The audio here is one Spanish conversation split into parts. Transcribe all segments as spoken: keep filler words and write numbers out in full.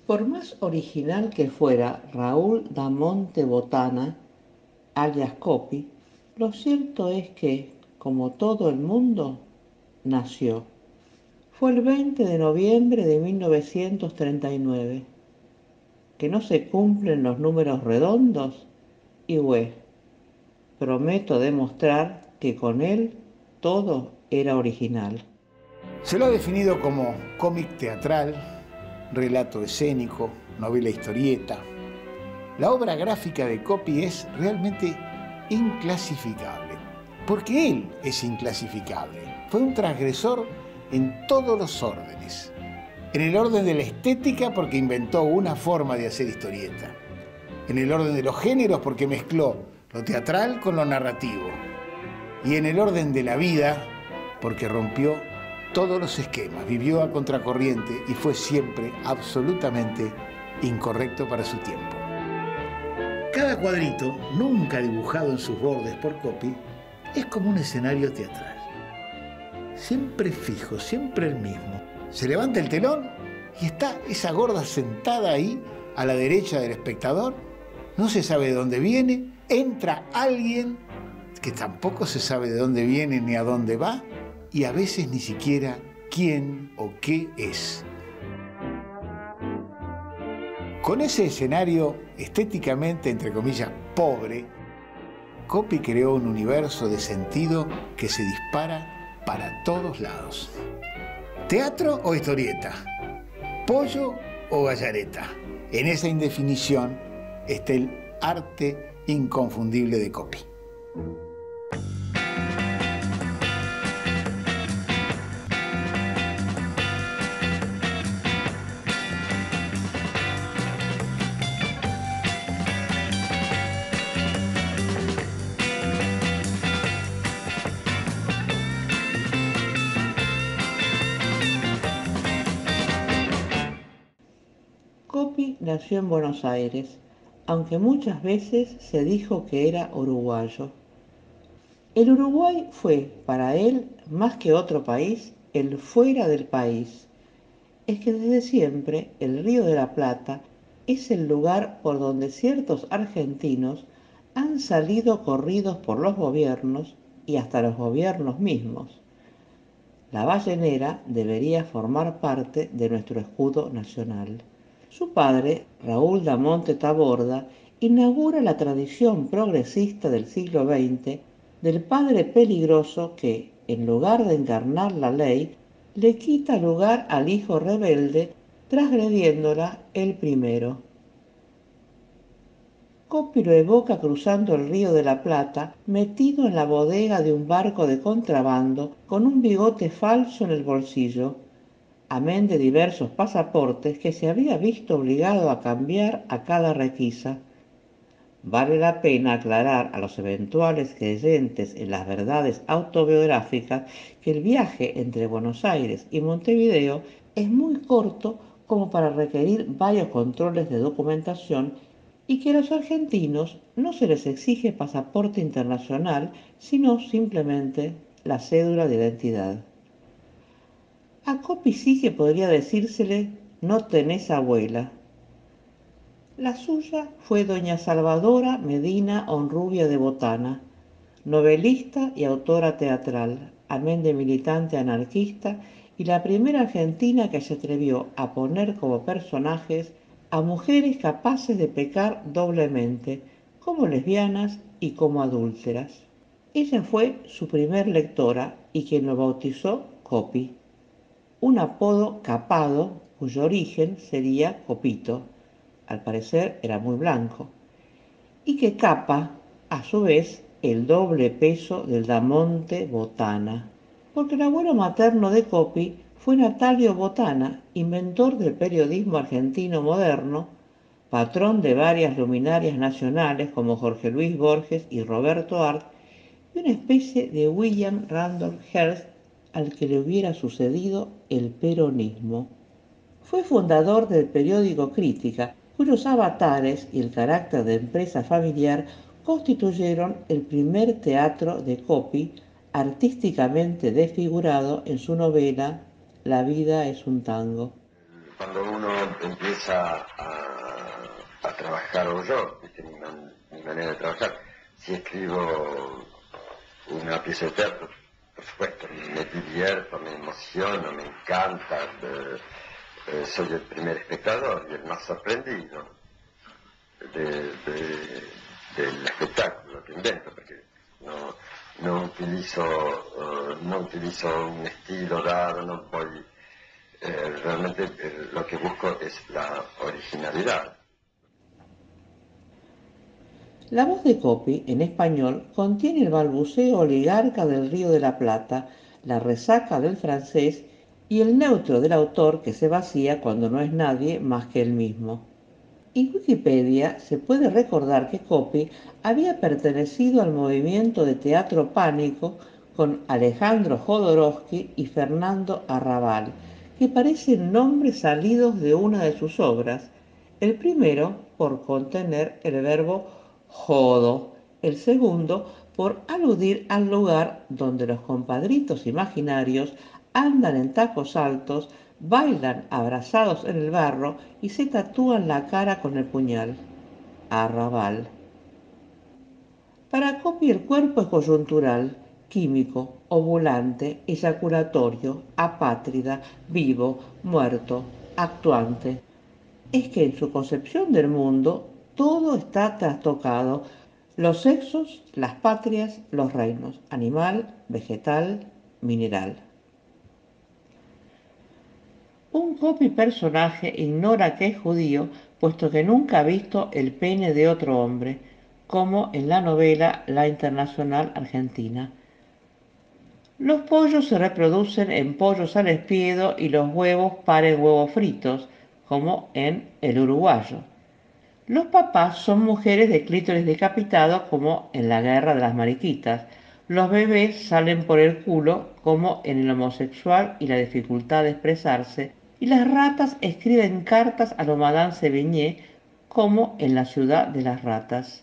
Por más original que fuera Raúl da Monte Botana, alias Coppi, lo cierto es que, como todo el mundo, nació. Fue el veinte de noviembre de mil novecientos treinta y nueve. ¿Que no se cumplen los números redondos? Y güey, prometo demostrar que con él todo era original. Se lo ha definido como cómic teatral, relato escénico, novela historieta. La obra gráfica de Coppi es realmente inclasificable, porque él es inclasificable. Fue un transgresor en todos los órdenes. En el orden de la estética, porque inventó una forma de hacer historieta. En el orden de los géneros, porque mezcló lo teatral con lo narrativo. Y en el orden de la vida, porque rompió todos los esquemas, vivió a contracorriente y fue siempre absolutamente incorrecto para su tiempo. Cada cuadrito, nunca dibujado en sus bordes por Coppi, es como un escenario teatral. Siempre fijo, siempre el mismo. Se levanta el telón y está esa gorda sentada ahí a la derecha del espectador. No se sabe de dónde viene. Entra alguien que tampoco se sabe de dónde viene ni a dónde va y a veces ni siquiera quién o qué es. Con ese escenario estéticamente, entre comillas, pobre, Coppi creó un universo de sentido que se dispara para todos lados. ¿Teatro o historieta? ¿Pollo o gallareta? En esa indefinición está el arte inconfundible de Coppi. Coppi nació en Buenos Aires, aunque muchas veces se dijo que era uruguayo. El Uruguay fue, para él, más que otro país, el fuera del país. Es que desde siempre el Río de la Plata es el lugar por donde ciertos argentinos han salido corridos por los gobiernos y hasta los gobiernos mismos. La ballenera debería formar parte de nuestro escudo nacional. Su padre, Raúl da Monte Taborda, inaugura la tradición progresista del siglo veinte del padre peligroso que, en lugar de encarnar la ley, le quita lugar al hijo rebelde, transgrediéndola él primero. Coppi lo evoca cruzando el Río de la Plata, metido en la bodega de un barco de contrabando, con un bigote falso en el bolsillo, amén de diversos pasaportes que se había visto obligado a cambiar a cada requisa. Vale la pena aclarar a los eventuales creyentes en las verdades autobiográficas que el viaje entre Buenos Aires y Montevideo es muy corto como para requerir varios controles de documentación y que a los argentinos no se les exige pasaporte internacional, sino simplemente la cédula de identidad. A Coppi sí que podría decírsele, no tenés abuela. La suya fue doña Salvadora Medina Honrubia de Botana, novelista y autora teatral, amén de militante anarquista y la primera argentina que se atrevió a poner como personajes a mujeres capaces de pecar doblemente, como lesbianas y como adúlteras. Ella fue su primer lectora y quien lo bautizó Coppi, un apodo capado cuyo origen sería Copito, al parecer era muy blanco, y que capa, a su vez, el doble peso del Damonte Botana, porque el abuelo materno de Coppi fue Natalio Botana, inventor del periodismo argentino moderno, patrón de varias luminarias nacionales como Jorge Luis Borges y Roberto Art, y una especie de William Randolph Hearst al que le hubiera sucedido el peronismo. Fue fundador del periódico Crítica, cuyos avatares y el carácter de empresa familiar constituyeron el primer teatro de Coppi artísticamente desfigurado en su novela La vida es un tango. cuando uno empieza a, a trabajar, o yo, esta es mi, man, mi manera de trabajar, si escribo una pieza de teatro, por supuesto, me divierto, me emociono, me encanta, eh, eh, soy el primer espectador y el más sorprendido de, de, del espectáculo que invento, porque no, no utilizo uh, no utilizo un estilo dado, no voy, eh, realmente eh, lo que busco es la originalidad. La voz de Copy, en español, contiene el balbuceo oligarca del Río de la Plata, la resaca del francés y el neutro del autor que se vacía cuando no es nadie más que él mismo. En Wikipedia se puede recordar que Copy había pertenecido al movimiento de teatro Pánico con Alejandro Jodorowsky y Fernando Arrabal, que parecen nombres salidos de una de sus obras, el primero por contener el verbo jodo, el segundo por aludir al lugar donde los compadritos imaginarios andan en tacos altos, bailan abrazados en el barro y se tatúan la cara con el puñal. Arrabal. Para Copy el cuerpo es coyuntural, químico, ovulante, eyaculatorio, apátrida, vivo, muerto, actuante. Es que en su concepción del mundo todo está trastocado, los sexos, las patrias, los reinos, animal, vegetal, mineral. Un Copy personaje ignora que es judío, puesto que nunca ha visto el pene de otro hombre, como en la novela La Internacional Argentina. Los pollos se reproducen en pollos al espiedo y los huevos paren huevos fritos, como en El Uruguayo. Los papás son mujeres de clítoris decapitado, como en La Guerra de las Mariquitas. Los bebés salen por el culo, como en El homosexual y la dificultad de expresarse. Y las ratas escriben cartas a lo Madame Sévigné, como en La ciudad de las ratas.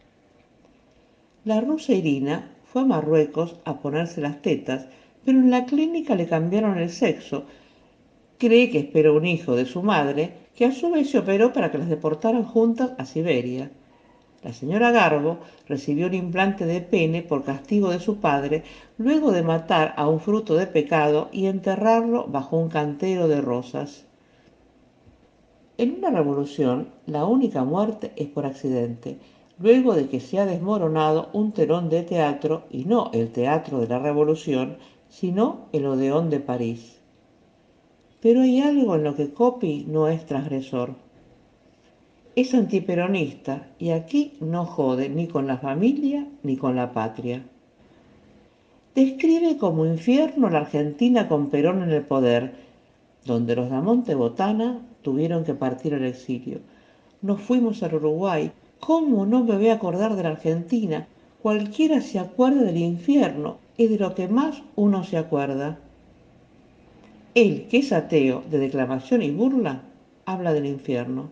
La rusa Irina fue a Marruecos a ponerse las tetas, pero en la clínica le cambiaron el sexo. Cree que esperó un hijo de su madre, que a su vez se operó para que las deportaran juntas a Siberia. La señora Garbo recibió un implante de pene por castigo de su padre, luego de matar a un fruto de pecado y enterrarlo bajo un cantero de rosas. En una revolución, la única muerte es por accidente, luego de que se ha desmoronado un telón de teatro, y no el teatro de la revolución, sino el Odeón de París. Pero hay algo en lo que Copy no es transgresor. Es antiperonista y aquí no jode ni con la familia ni con la patria. Describe como infierno la Argentina con Perón en el poder, donde los Damonte Botana tuvieron que partir al exilio. Nos fuimos al Uruguay. ¿Cómo no me voy a acordar de la Argentina? Cualquiera se acuerda del infierno, es de lo que más uno se acuerda. Él, que es ateo de declamación y burla, habla del infierno.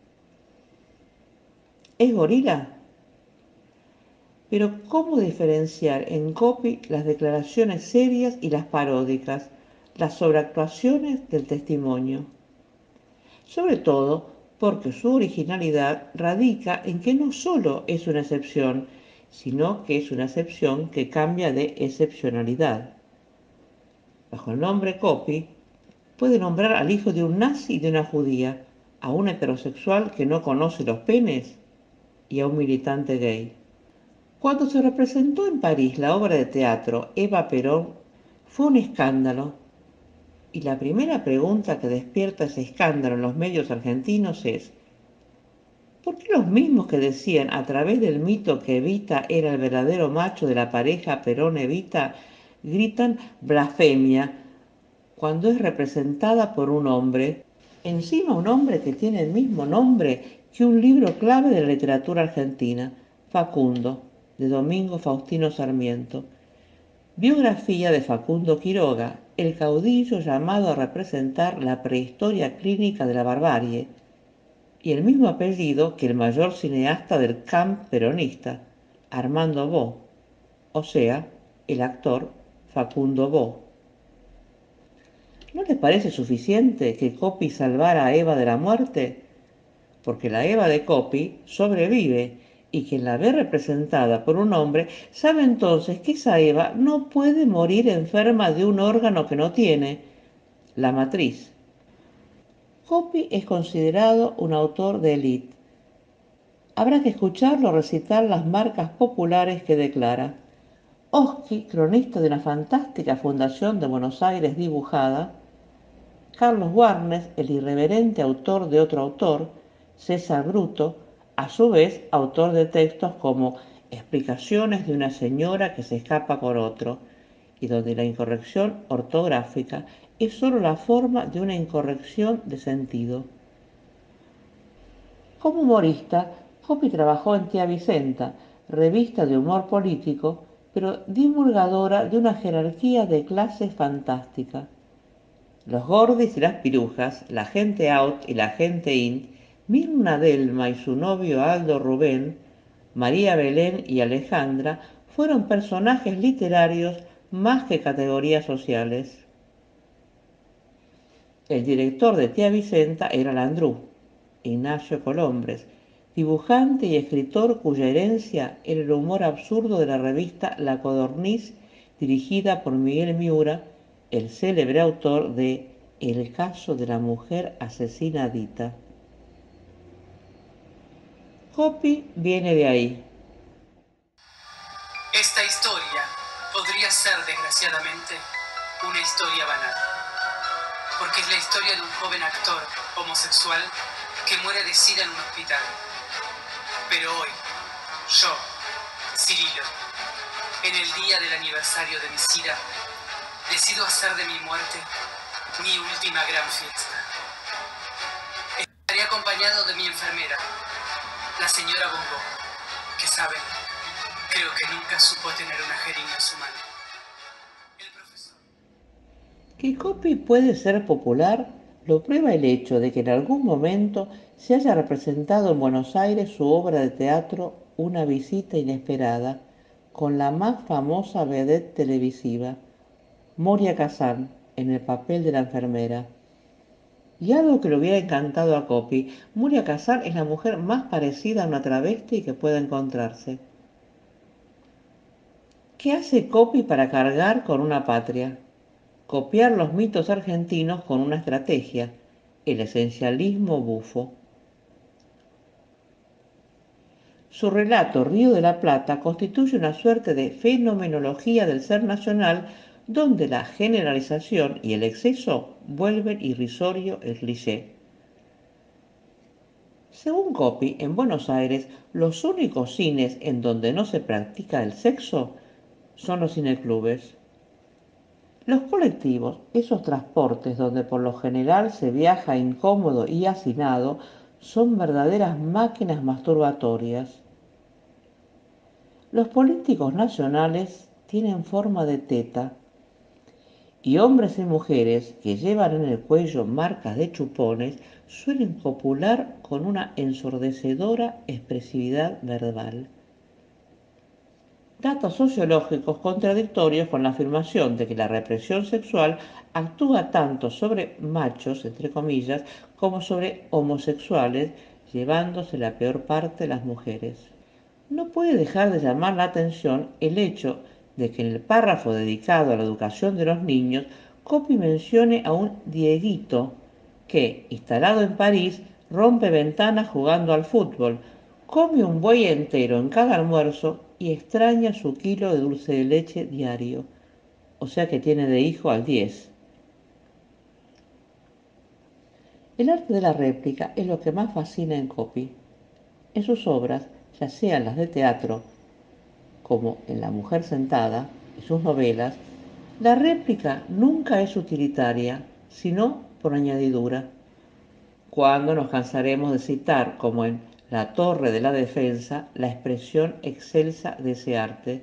¿Es gorila? Pero ¿cómo diferenciar en Copy las declaraciones serias y las paródicas, las sobreactuaciones del testimonio? Sobre todo porque su originalidad radica en que no solo es una excepción, sino que es una excepción que cambia de excepcionalidad. Bajo el nombre Copy, puede nombrar al hijo de un nazi y de una judía, a un heterosexual que no conoce los penes y a un militante gay. Cuando se representó en París la obra de teatro Eva Perón, fue un escándalo. Y la primera pregunta que despierta ese escándalo en los medios argentinos es: ¿por qué los mismos que decían a través del mito que Evita era el verdadero macho de la pareja Perón-Evita gritan blasfemia cuando es representada por un hombre? Encima un hombre que tiene el mismo nombre que un libro clave de la literatura argentina, Facundo, de Domingo Faustino Sarmiento. Biografía de Facundo Quiroga, el caudillo llamado a representar la prehistoria clínica de la barbarie, y el mismo apellido que el mayor cineasta del camp peronista, Armando Bo, o sea, el actor Facundo Bo. ¿No les parece suficiente que Copy salvara a Eva de la muerte? Porque la Eva de Copy sobrevive y quien la ve representada por un hombre sabe entonces que esa Eva no puede morir enferma de un órgano que no tiene, la matriz. Copy es considerado un autor de élite. Habrá que escucharlo recitar las marcas populares que declara. Oski, cronista de una fantástica fundación de Buenos Aires dibujada, Carlos Warnes, el irreverente autor de otro autor, César Bruto, a su vez autor de textos como Explicaciones de una señora que se escapa con otro, y donde la incorrección ortográfica es sólo la forma de una incorrección de sentido. Como humorista, Copy trabajó en Tía Vicenta, revista de humor político, pero divulgadora de una jerarquía de clases fantástica. Los Gordis y las Pirujas, la gente out y la gente in, Mirna Delma y su novio Aldo Rubén, María Belén y Alejandra fueron personajes literarios más que categorías sociales. El director de Tía Vicenta era Landrú, Ignacio Colombres, dibujante y escritor cuya herencia era el humor absurdo de la revista La Codorniz, dirigida por Miguel Miura, el célebre autor de El caso de la mujer asesinadita. Copy viene de ahí. Esta historia podría ser, desgraciadamente, una historia banal, porque es la historia de un joven actor homosexual que muere de sida en un hospital. Pero hoy, yo, Cirilo, en el día del aniversario de mi sida, decido hacer de mi muerte mi última gran fiesta. Estaré acompañado de mi enfermera, la señora Bongo, que saben, creo que nunca supo tener una jeringa en su mano. El profesor... Que Copy puede ser popular lo prueba el hecho de que en algún momento se haya representado en Buenos Aires su obra de teatro Una visita inesperada, con la más famosa vedette televisiva, Moria Kazan, en el papel de la enfermera. Y algo que le hubiera encantado a Copy, Moria Kazan es la mujer más parecida a una travesti que pueda encontrarse. ¿Qué hace Copy para cargar con una patria? Copiar los mitos argentinos con una estrategia, el esencialismo bufo. Su relato Río de la Plata constituye una suerte de fenomenología del ser nacional donde la generalización y el exceso vuelven irrisorio el cliché. Según Copy, en Buenos Aires los únicos cines en donde no se practica el sexo son los cineclubes. Los colectivos, esos transportes donde por lo general se viaja incómodo y hacinado, son verdaderas máquinas masturbatorias. Los políticos nacionales tienen forma de teta y hombres y mujeres que llevan en el cuello marcas de chupones suelen copular con una ensordecedora expresividad verbal. Datos sociológicos contradictorios con la afirmación de que la represión sexual actúa tanto sobre machos, entre comillas, como sobre homosexuales, llevándose la peor parte de las mujeres. No puede dejar de llamar la atención el hecho de que en el párrafo dedicado a la educación de los niños, Copy mencione a un Dieguito que, instalado en París, rompe ventanas jugando al fútbol, come un buey entero en cada almuerzo y extraña su kilo de dulce de leche diario. O sea que tiene de hijo al diez. El arte de la réplica es lo que más fascina en Copy. En sus obras, ya sean las de teatro, como en La mujer sentada y sus novelas, la réplica nunca es utilitaria, sino por añadidura. ¿Cuándo nos cansaremos de citar, como en La torre de la defensa, la expresión excelsa de ese arte?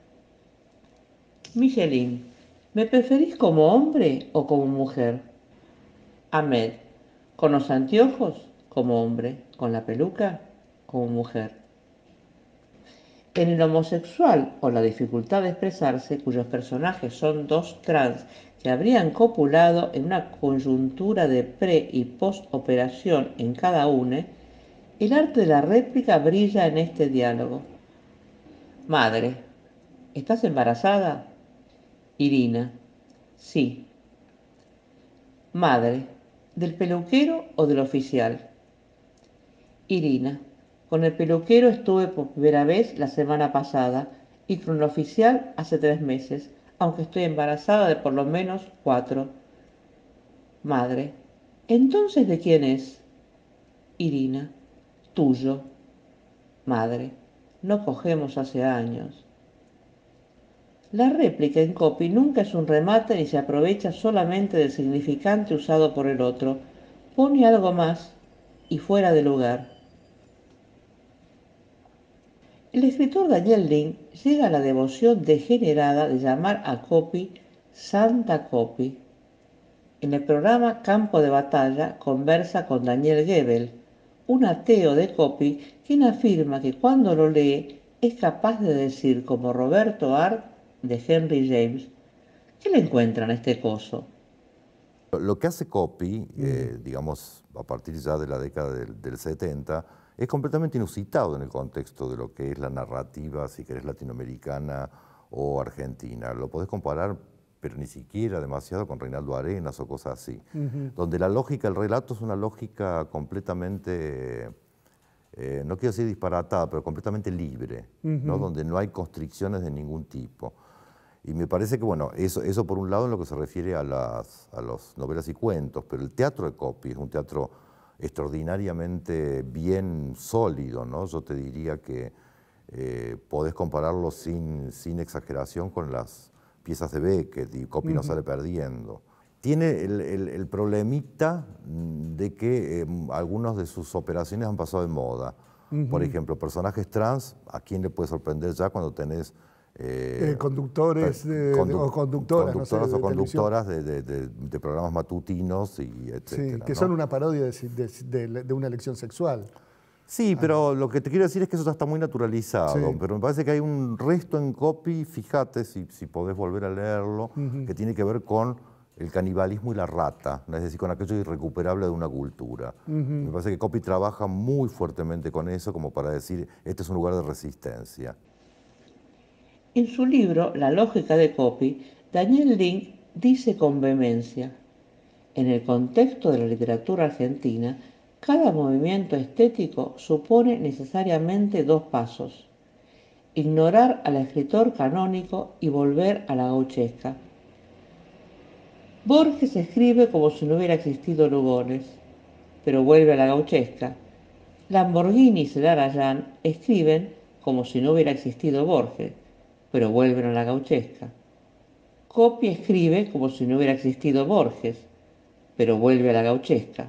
Michelin, ¿me preferís como hombre o como mujer? Ahmed, con los anteojos como hombre, con la peluca como mujer. En el homosexual o la dificultad de expresarse, cuyos personajes son dos trans que habrían copulado en una coyuntura de pre y post-operación en cada une, el arte de la réplica brilla en este diálogo. Madre, ¿estás embarazada? Irina, sí. Madre, ¿del peluquero o del oficial? Irina, con el peluquero estuve por primera vez la semana pasada y con el oficial hace tres meses, aunque estoy embarazada de por lo menos cuatro. Madre, ¿entonces de quién es? Irina, tuyo. Madre, no cogemos hace años. La réplica en copy nunca es un remate ni se aprovecha solamente del significante usado por el otro. Pone algo más y fuera de lugar. El escritor Daniel Link llega a la devoción degenerada de llamar a copy Santa Copy. En el programa Campo de Batalla conversa con Daniel Goebel, un ateo de copy, quien afirma que cuando lo lee es capaz de decir como Roberto Hart de Henry James. ¿Qué le encuentran a este coso? Lo que hace Copy, eh, digamos, a partir ya de la década del, del setenta, es completamente inusitado en el contexto de lo que es la narrativa, si querés, latinoamericana o argentina. Lo podés comparar, pero ni siquiera demasiado, con Reinaldo Arenas o cosas así, uh-huh. donde la lógica, el relato es una lógica completamente, eh, no quiero decir disparatada, pero completamente libre, uh-huh. ¿no? Donde no hay constricciones de ningún tipo. Y me parece que, bueno, eso, eso por un lado en lo que se refiere a las a los novelas y cuentos, pero el teatro de Copy es un teatro extraordinariamente bien sólido, ¿no? Yo te diría que eh, podés compararlo sin, sin exageración con las piezas de Beckett y Copy uh-huh. no sale perdiendo. Tiene el, el, el problemita de que eh, algunas de sus operaciones han pasado de moda. Uh-huh. Por ejemplo, personajes trans, ¿a quién le puede sorprender ya cuando tenés Eh, eh, conductores de, condu o conductoras, conductoras no sé, de o conductoras de, de, de, de programas matutinos y etcétera. Sí, que ¿no? son una parodia de, de, de una elección sexual. Sí, ah. pero lo que te quiero decir es que eso ya está muy naturalizado, sí. pero me parece que hay un resto en Copy, fíjate si, si podés volver a leerlo, uh-huh. que tiene que ver con el canibalismo y la rata, es decir, con aquello irrecuperable de una cultura. Uh-huh. Me parece que Copy trabaja muy fuertemente con eso como para decir, este es un lugar de resistencia. En su libro La lógica de Copy, Daniel Link dice con vehemencia: en el contexto de la literatura argentina, cada movimiento estético supone necesariamente dos pasos: ignorar al escritor canónico y volver a la gauchesca. Borges escribe como si no hubiera existido Lugones, pero vuelve a la gauchesca. Lamborghini y Celarayán escriben como si no hubiera existido Borges, pero vuelven a la gauchesca. Copy escribe como si no hubiera existido Borges, pero vuelve a la gauchesca.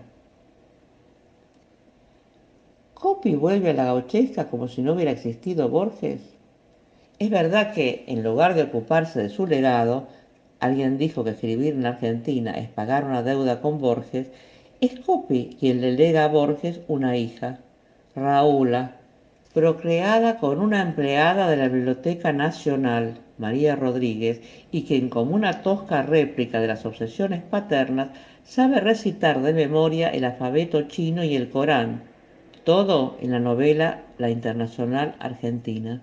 ¿Copy vuelve a la gauchesca como si no hubiera existido Borges? Es verdad que, en lugar de ocuparse de su legado, alguien dijo que escribir en Argentina es pagar una deuda con Borges, es Copy quien le lega a Borges una hija, Raúla, procreada con una empleada de la Biblioteca Nacional, María Rodríguez, y quien, como una tosca réplica de las obsesiones paternas, sabe recitar de memoria el alfabeto chino y el Corán, todo en la novela La Internacional Argentina.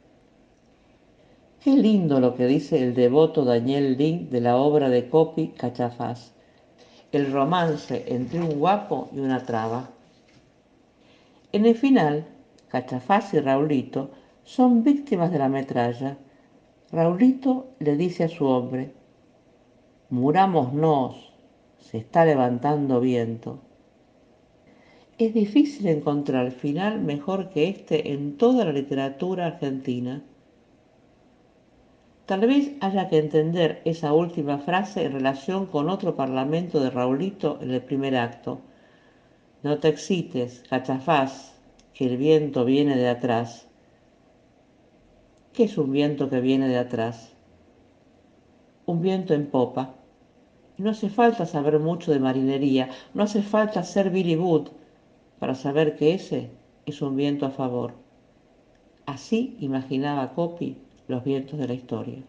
Qué lindo lo que dice el devoto Daniel Link de la obra de Copy Cachafaz, el romance entre un guapo y una traba. En el final, Cachafaz y Raulito son víctimas de la metralla. Raulito le dice a su hombre: murámonos, se está levantando viento. Es difícil encontrar final mejor que este en toda la literatura argentina. Tal vez haya que entender esa última frase en relación con otro parlamento de Raulito en el primer acto. No te excites, Cachafaz, que el viento viene de atrás. ¿Qué es un viento que viene de atrás? Un viento en popa. No hace falta saber mucho de marinería, no hace falta ser Billy Wood para saber que ese es un viento a favor. Así imaginaba Coppi los vientos de la historia.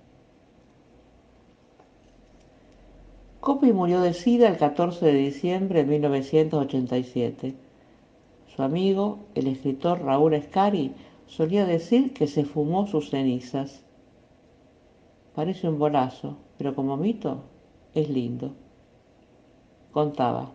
Coppi murió de sida el catorce de diciembre de mil novecientos ochenta y siete. Su amigo, el escritor Raúl Escari, solía decir que se fumó sus cenizas. Parece un bolazo, pero como mito es lindo. Contaba: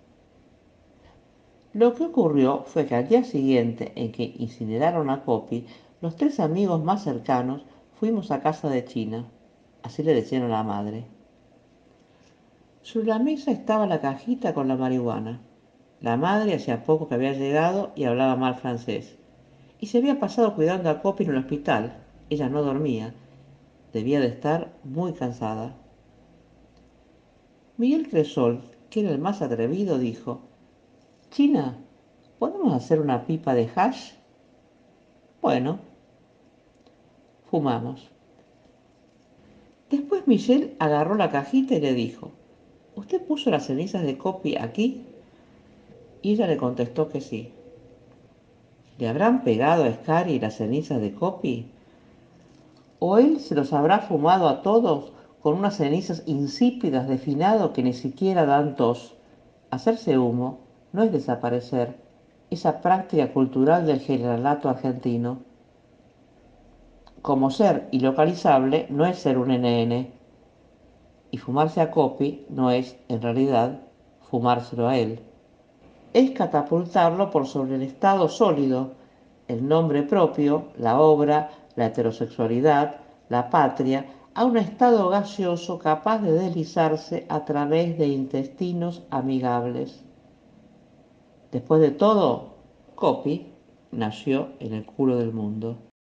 lo que ocurrió fue que al día siguiente en que incineraron a Coppi, los tres amigos más cercanos fuimos a casa de China. Así le decían a la madre. Sobre la mesa estaba la cajita con la marihuana. La madre hacía poco que había llegado y hablaba mal francés. Y se había pasado cuidando a Coppi en el hospital. Ella no dormía. Debía de estar muy cansada. Miguel Cresol, que era el más atrevido, dijo: China, ¿podemos hacer una pipa de hash? Bueno, fumamos. Después Michel agarró la cajita y le dijo: ¿usted puso las cenizas de Coppi aquí? Y ella le contestó que sí. ¿Le habrán pegado a Scary las cenizas de Coppi? ¿O él se los habrá fumado a todos con unas cenizas insípidas de finado que ni siquiera dan tos? Hacerse humo no es desaparecer, esa práctica cultural del generalato argentino. Como ser ilocalizable no es ser un ene ene. Y fumarse a Coppi no es, en realidad, fumárselo a él. Es catapultarlo por sobre el estado sólido, el nombre propio, la obra, la heterosexualidad, la patria, a un estado gaseoso capaz de deslizarse a través de intestinos amigables. Después de todo, Coppi nació en el culo del mundo.